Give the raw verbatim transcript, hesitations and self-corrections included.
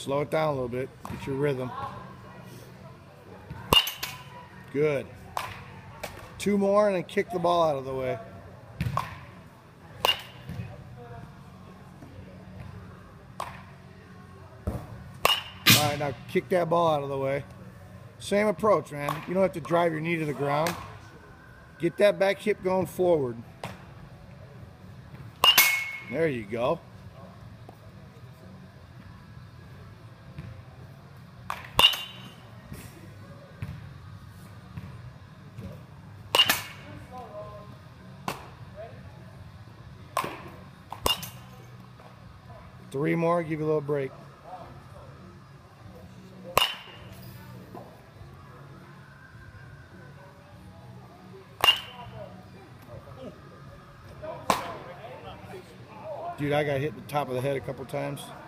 Slow it down a little bit. Get your rhythm. Good. Two more and then kick the ball out of the way. All right, now kick that ball out of the way. Same approach, man. You don't have to drive your knee to the ground. Get that back hip going forward. There you go. Three more, give you a little break. Dude, I got hit in the top of the head a couple times.